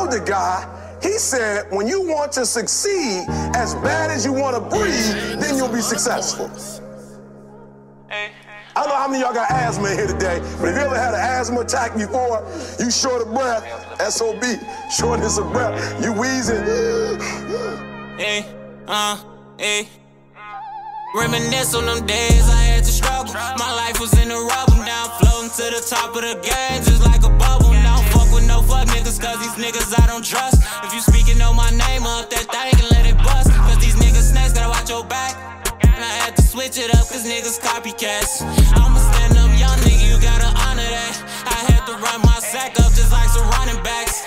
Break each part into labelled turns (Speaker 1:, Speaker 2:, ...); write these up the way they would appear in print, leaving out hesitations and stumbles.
Speaker 1: older guy, he said, when you want to succeed as bad as you want to breathe, then you'll be successful. I don't know how many of y'all got asthma in here today, but if you ever had an asthma attack before, you short of breath, SOB, shortness of breath, you wheezing.
Speaker 2: Reminisce on them days I had to struggle. My life was in a rubble, now I'm floating to the top of the game, just like a bubble. Now I don't fuck with no fuck niggas, cause these niggas I don't trust. If you speaking on my name, up that thing and let it bust. Cause these niggas snakes, gotta watch your back. And I had to switch it up, cause niggas copycats. I'm a stand up young nigga, you gotta honor that. I had to run my sack up just like some running backs.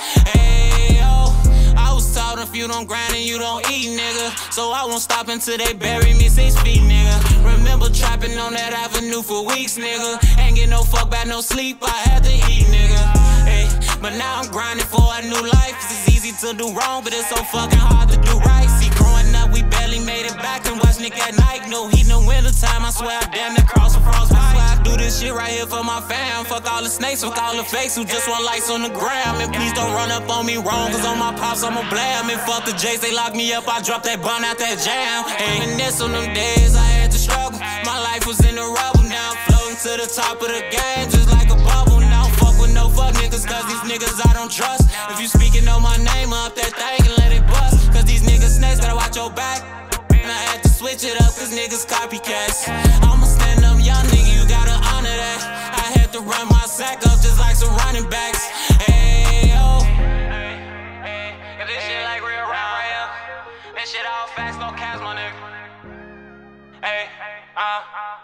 Speaker 2: If you don't grind and you don't eat, nigga, so I won't stop until they bury me 6 feet, nigga. Remember trapping on that avenue for weeks, nigga. Ain't get no fuck back, no sleep, I had to eat, nigga. Hey, but now I'm grinding for a new life. It's easy to do wrong, but it's so fucking hard to do right. See, growing up, we barely made it back and watch Nick at night. No heat, no winter time, I swear I damn near cross the frostbite. I swear I do this shit right here for my fam. Fuck all the snakes, fuck all the fakes who just want likes on the gram. And please don't run up on me wrong, cause on my pops I'ma blam. And fuck the J's, they lock me up, I drop that bun out that jam. Hey, reminisce on them days I had to struggle. My life was in the rubble, now I'm floating to the top of the game, just like a bubble. Now I don't fuck with no fuck niggas, cause these niggas I don't trust. If you speaking on my name, up that thing and let it bust. Cause these niggas snakes, gotta watch your back. And I had to switch it up, cause niggas copycats. I'm a stand up young nigga, you gotta honor that. I had to run my sack up just like some running backs. Hey, yo. If this shit like real rap right here, this shit all facts, no caps, my nigga. Hey,